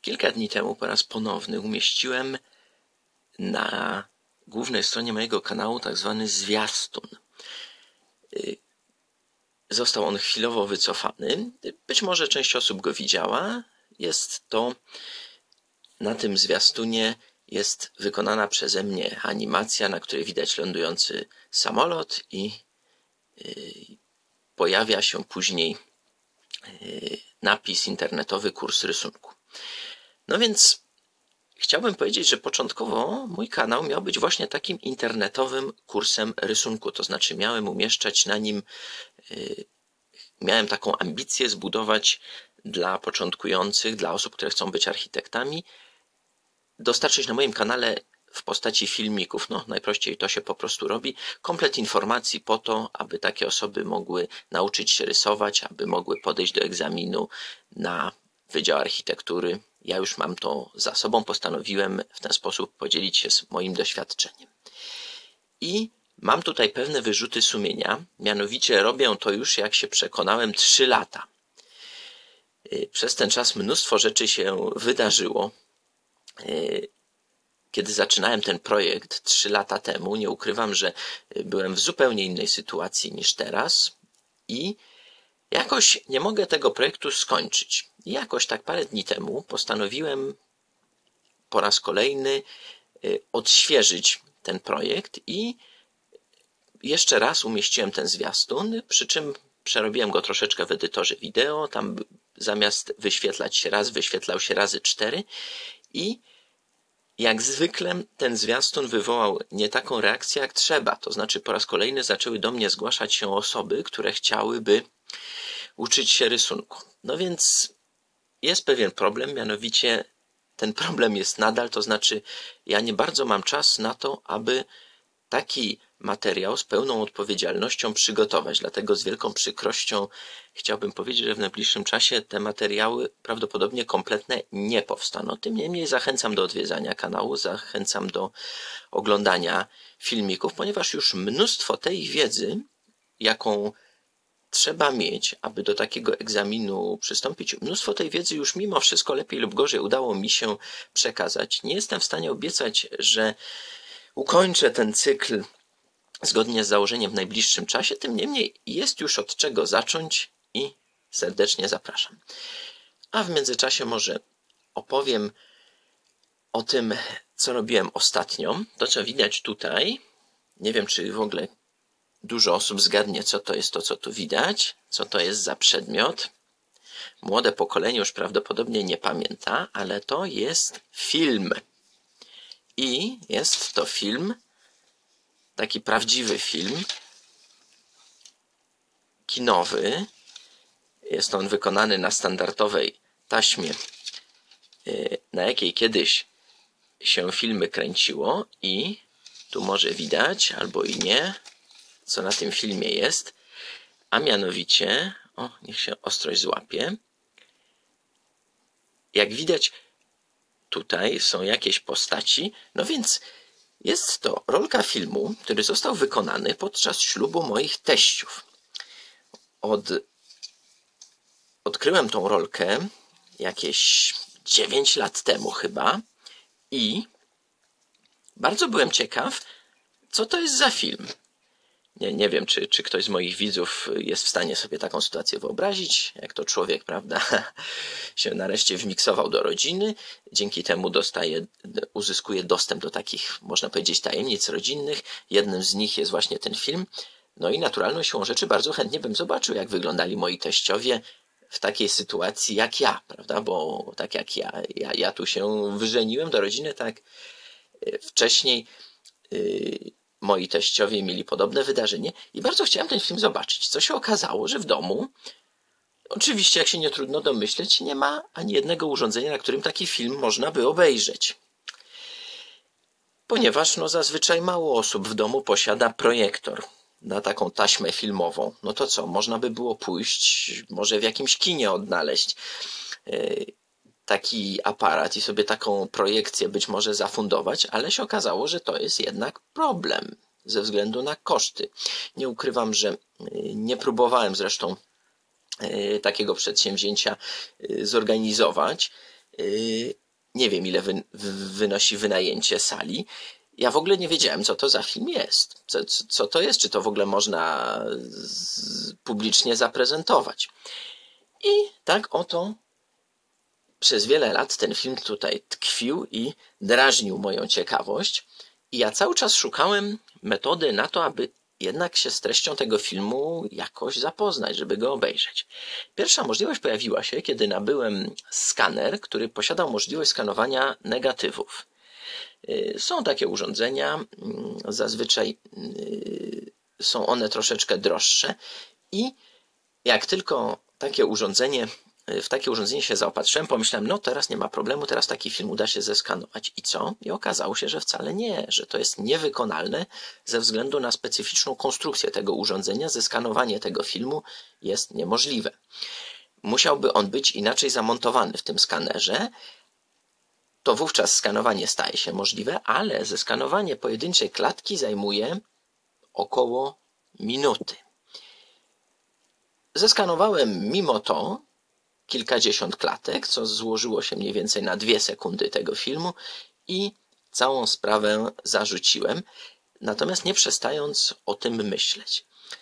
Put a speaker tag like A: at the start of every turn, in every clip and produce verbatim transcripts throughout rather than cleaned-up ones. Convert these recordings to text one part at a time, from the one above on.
A: Kilka dni temu po raz ponowny umieściłem na głównej stronie mojego kanału tak zwany zwiastun. Został on chwilowo wycofany. Być może część osób go widziała. Jest to, na tym zwiastunie jest wykonana przeze mnie animacja, na której widać lądujący samolot i yy, pojawia się później yy, napis internetowy kurs rysunku. No więc chciałbym powiedzieć, że początkowo mój kanał miał być właśnie takim internetowym kursem rysunku, to znaczy miałem umieszczać na nim, yy, miałem taką ambicję zbudować dla początkujących, dla osób, które chcą być architektami, dostarczyć na moim kanale w postaci filmików, no najprościej to się po prostu robi, komplet informacji po to, aby takie osoby mogły nauczyć się rysować, aby mogły podejść do egzaminu na Wydział Architektury. Ja już mam to za sobą, postanowiłem w ten sposób podzielić się z moim doświadczeniem. I mam tutaj pewne wyrzuty sumienia, mianowicie robię to już, jak się przekonałem, trzy lata. Przez ten czas mnóstwo rzeczy się wydarzyło. Kiedy zaczynałem ten projekt trzy lata temu, nie ukrywam, że byłem w zupełnie innej sytuacji niż teraz i jakoś nie mogę tego projektu skończyć. I jakoś tak parę dni temu postanowiłem po raz kolejny odświeżyć ten projekt i jeszcze raz umieściłem ten zwiastun, przy czym przerobiłem go troszeczkę w edytorze wideo. Tam zamiast wyświetlać się raz, wyświetlał się razy cztery i jak zwykle ten zwiastun wywołał nie taką reakcję jak trzeba. To znaczy po raz kolejny zaczęły do mnie zgłaszać się osoby, które chciałyby uczyć się rysunku. No więc jest pewien problem, mianowicie ten problem jest nadal, to znaczy ja nie bardzo mam czas na to, aby taki materiał z pełną odpowiedzialnością przygotować. Dlatego z wielką przykrością chciałbym powiedzieć, że w najbliższym czasie te materiały prawdopodobnie kompletne nie powstaną. Tym niemniej zachęcam do odwiedzania kanału, zachęcam do oglądania filmików, ponieważ już mnóstwo tej wiedzy, jaką trzeba mieć, aby do takiego egzaminu przystąpić, mnóstwo tej wiedzy już mimo wszystko lepiej lub gorzej udało mi się przekazać. Nie jestem w stanie obiecać, że ukończę ten cykl zgodnie z założeniem w najbliższym czasie, tym niemniej jest już od czego zacząć i serdecznie zapraszam. A w międzyczasie może opowiem o tym, co robiłem ostatnio. To, co widać tutaj, nie wiem, czy w ogóle dużo osób zgadnie, co to jest to, co tu widać, co to jest za przedmiot. Młode pokolenie już prawdopodobnie nie pamięta, ale to jest film. I jest to film, taki prawdziwy film kinowy. Jest on wykonany na standardowej taśmie, na jakiej kiedyś się filmy kręciło i tu może widać, albo i nie, co na tym filmie jest, a mianowicie, o, niech się ostrość złapie. Jak widać, tutaj są jakieś postaci, no więc jest to rolka filmu, który został wykonany podczas ślubu moich teściów. Od... Odkryłem tą rolkę jakieś dziewięć lat temu chyba i bardzo byłem ciekaw, co to jest za film. Nie, nie wiem, czy, czy ktoś z moich widzów jest w stanie sobie taką sytuację wyobrazić, jak to człowiek, prawda, się nareszcie wmiksował do rodziny, dzięki temu dostaje, uzyskuje dostęp do takich, można powiedzieć, tajemnic rodzinnych. Jednym z nich jest właśnie ten film. No i naturalną siłą rzeczy bardzo chętnie bym zobaczył, jak wyglądali moi teściowie w takiej sytuacji jak ja, prawda, bo tak jak ja, ja, ja tu się wyżeniłem do rodziny, tak wcześniej yy, moi teściowie mieli podobne wydarzenie i bardzo chciałem ten film zobaczyć. Co się okazało, że w domu, oczywiście jak się nie trudno domyśleć, nie ma ani jednego urządzenia, na którym taki film można by obejrzeć. Ponieważ no, zazwyczaj mało osób w domu posiada projektor na taką taśmę filmową. No to co, można by było pójść, może w jakimś kinie odnaleźć yy, taki aparat i sobie taką projekcję być może zafundować, ale się okazało, że to jest jednak problem ze względu na koszty. Nie ukrywam, że nie próbowałem zresztą takiego przedsięwzięcia zorganizować. Nie wiem, ile wy, wynosi wynajęcie sali. Ja w ogóle nie wiedziałem, co to za film jest. Co, co to jest, czy to w ogóle można z, publicznie zaprezentować. I tak oto przez wiele lat ten film tutaj tkwił i drażnił moją ciekawość. I ja cały czas szukałem metody na to, aby jednak się z treścią tego filmu jakoś zapoznać, żeby go obejrzeć. Pierwsza możliwość pojawiła się, kiedy nabyłem skaner, który posiadał możliwość skanowania negatywów. Są takie urządzenia, zazwyczaj są one troszeczkę droższe i jak tylko takie urządzenie, w takie urządzenie się zaopatrzyłem, pomyślałem, no teraz nie ma problemu, teraz taki film uda się zeskanować. I co? I okazało się, że wcale nie, że to jest niewykonalne ze względu na specyficzną konstrukcję tego urządzenia. Zeskanowanie tego filmu jest niemożliwe. Musiałby on być inaczej zamontowany w tym skanerze, to wówczas skanowanie staje się możliwe, ale zeskanowanie pojedynczej klatki zajmuje około minuty. Zeskanowałem mimo to kilkadziesiąt klatek, co złożyło się mniej więcej na dwie sekundy tego filmu i całą sprawę zarzuciłem, natomiast nie przestając o tym myśleć.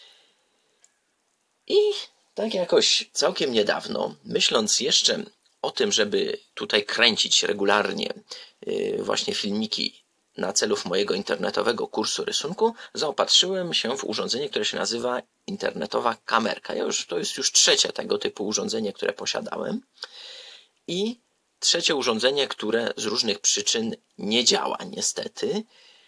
A: I tak jakoś całkiem niedawno, myśląc jeszcze o tym, żeby tutaj kręcić regularnie właśnie filmiki na celów mojego internetowego kursu rysunku, zaopatrzyłem się w urządzenie, które się nazywa internetowa kamerka. Ja już, to jest już trzecie tego typu urządzenie, które posiadałem. I trzecie urządzenie, które z różnych przyczyn nie działa niestety.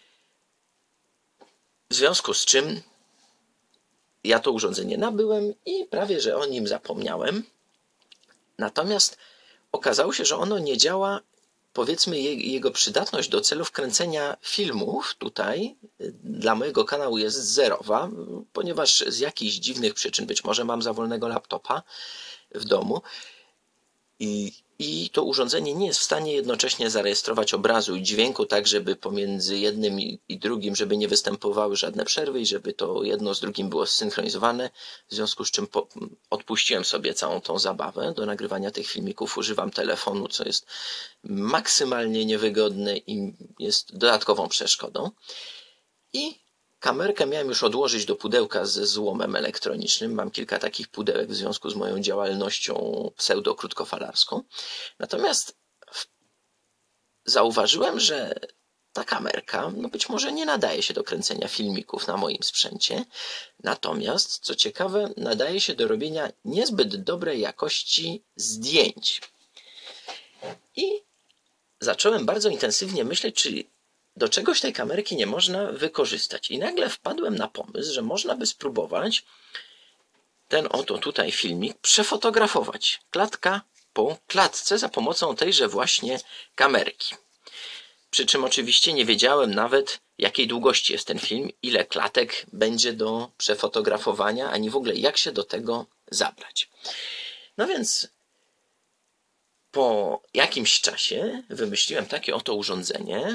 A: W związku z czym ja to urządzenie nabyłem i prawie że o nim zapomniałem. Natomiast okazało się, że ono nie działa, powiedzmy jego przydatność do celów kręcenia filmów tutaj dla mojego kanału jest zerowa, ponieważ z jakichś dziwnych przyczyn, być może mam za wolnego laptopa w domu i, i to urządzenie nie jest w stanie jednocześnie zarejestrować obrazu i dźwięku tak, żeby pomiędzy jednym i, i drugim, żeby nie występowały żadne przerwy i żeby to jedno z drugim było zsynchronizowane, w związku z czym po, odpuściłem sobie całą tą zabawę do nagrywania tych filmików, używam telefonu, co jest maksymalnie niewygodne i jest dodatkową przeszkodą. I kamerkę miałem już odłożyć do pudełka ze złomem elektronicznym. Mam kilka takich pudełek w związku z moją działalnością pseudo-krótkofalarską. Natomiast zauważyłem, że ta kamerka no być może nie nadaje się do kręcenia filmików na moim sprzęcie. Natomiast, co ciekawe, nadaje się do robienia niezbyt dobrej jakości zdjęć. I zacząłem bardzo intensywnie myśleć, czy do czegoś tej kamerki nie można wykorzystać. I nagle wpadłem na pomysł, że można by spróbować ten oto tutaj filmik przefotografować klatka po klatce za pomocą tejże właśnie kamerki. Przy czym oczywiście nie wiedziałem nawet, jakiej długości jest ten film, ile klatek będzie do przefotografowania, ani w ogóle jak się do tego zabrać. No więc po jakimś czasie wymyśliłem takie oto urządzenie,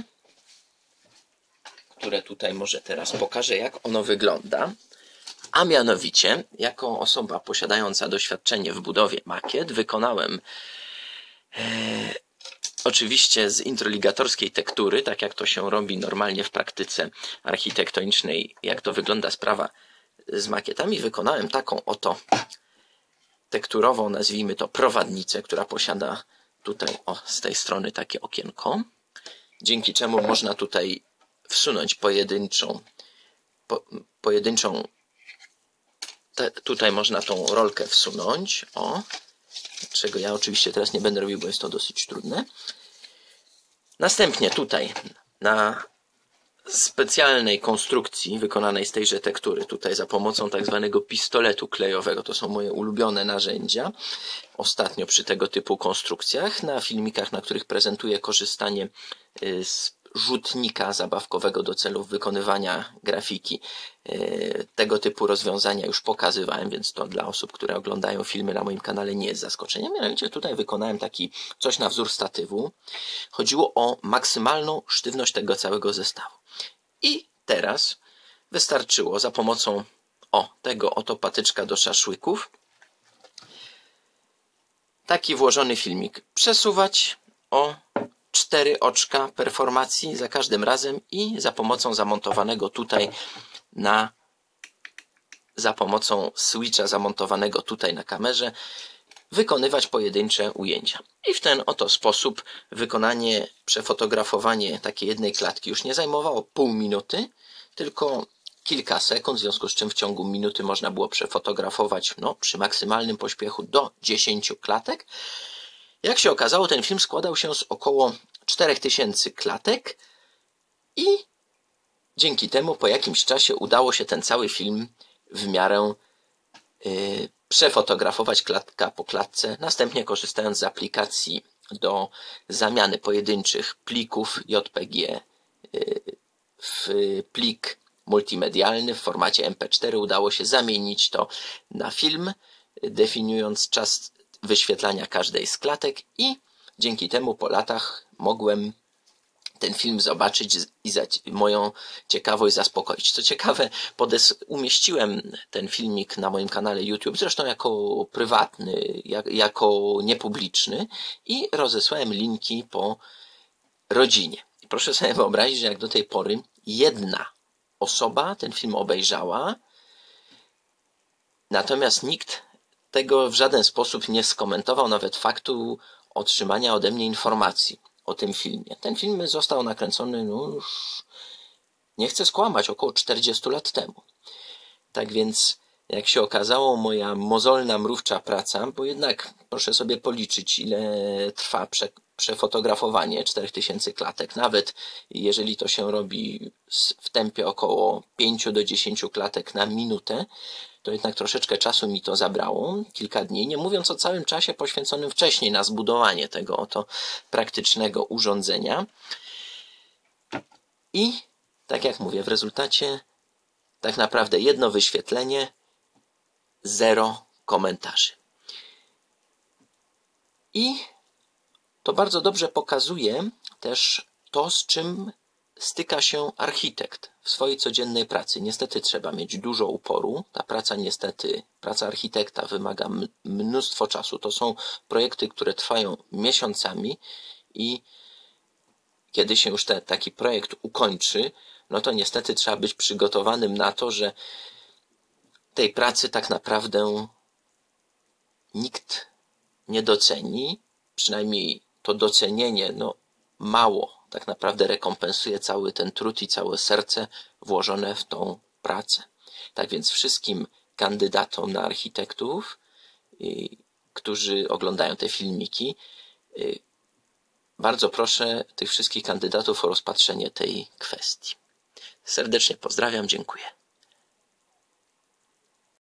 A: które tutaj może teraz pokażę, jak ono wygląda. A mianowicie, jako osoba posiadająca doświadczenie w budowie makiet, wykonałem e, oczywiście z introligatorskiej tektury, tak jak to się robi normalnie w praktyce architektonicznej, jak to wygląda sprawa z makietami, wykonałem taką oto tekturową, nazwijmy to prowadnicę, która posiada tutaj o, z tej strony takie okienko, dzięki czemu można tutaj wsunąć pojedynczą, po, pojedynczą te, tutaj można tą rolkę wsunąć, o, czego ja oczywiście teraz nie będę robił, bo jest to dosyć trudne. Następnie tutaj na specjalnej konstrukcji wykonanej z tejże tektury, tutaj za pomocą tak zwanego pistoletu klejowego, to są moje ulubione narzędzia ostatnio przy tego typu konstrukcjach, na filmikach, na których prezentuję korzystanie z rzutnika zabawkowego do celów wykonywania grafiki. Tego typu rozwiązania już pokazywałem, więc to dla osób, które oglądają filmy na moim kanale nie jest zaskoczeniem. Mianowicie tutaj wykonałem taki coś na wzór statywu. Chodziło o maksymalną sztywność tego całego zestawu. I teraz wystarczyło za pomocą o tego oto patyczka do szaszłyków taki włożony filmik przesuwać o cztery oczka performacji za każdym razem i za pomocą zamontowanego tutaj na za pomocą switcha zamontowanego tutaj na kamerze wykonywać pojedyncze ujęcia. I w ten oto sposób wykonanie, przefotografowanie takiej jednej klatki już nie zajmowało pół minuty, tylko kilka sekund, w związku z czym w ciągu minuty można było przefotografować no, przy maksymalnym pośpiechu do dziesięciu klatek. Jak się okazało, ten film składał się z około czterech tysięcy klatek i dzięki temu po jakimś czasie udało się ten cały film w miarę yy, przefotografować klatka po klatce, następnie korzystając z aplikacji do zamiany pojedynczych plików J P G yy, w plik multimedialny w formacie M P cztery udało się zamienić to na film, definiując czas wyświetlania każdej z klatek i dzięki temu po latach mogłem ten film zobaczyć i za moją ciekawość zaspokoić. Co ciekawe, umieściłem ten filmik na moim kanale YouTube, zresztą jako prywatny, jak, jako niepubliczny i rozesłałem linki po rodzinie. I proszę sobie wyobrazić, że jak do tej pory jedna osoba ten film obejrzała, natomiast nikt tego w żaden sposób nie skomentował, nawet faktu otrzymania ode mnie informacji o tym filmie. Ten film został nakręcony, no już nie chcę skłamać, około czterdziestu lat temu. Tak więc, jak się okazało, moja mozolna, mrówcza praca, bo jednak proszę sobie policzyć, ile trwa prze, przefotografowanie czterech tysięcy klatek, nawet jeżeli to się robi w tempie około pięciu do dziesięciu klatek na minutę, to jednak troszeczkę czasu mi to zabrało, kilka dni, nie mówiąc o całym czasie poświęconym wcześniej na zbudowanie tego oto praktycznego urządzenia. I tak jak mówię, w rezultacie tak naprawdę jedno wyświetlenie, zero komentarzy. I to bardzo dobrze pokazuje też to, z czym styka się architekt w swojej codziennej pracy. Niestety trzeba mieć dużo uporu. Ta praca niestety, praca architekta wymaga mnóstwo czasu. To są projekty, które trwają miesiącami i kiedy się już te, taki projekt ukończy, no to niestety trzeba być przygotowanym na to, że tej pracy tak naprawdę nikt nie doceni, przynajmniej to docenienie no, mało tak naprawdę rekompensuje cały ten trud i całe serce włożone w tą pracę. Tak więc wszystkim kandydatom na architektów, y, którzy oglądają te filmiki, y, bardzo proszę tych wszystkich kandydatów o rozpatrzenie tej kwestii. Serdecznie pozdrawiam, dziękuję.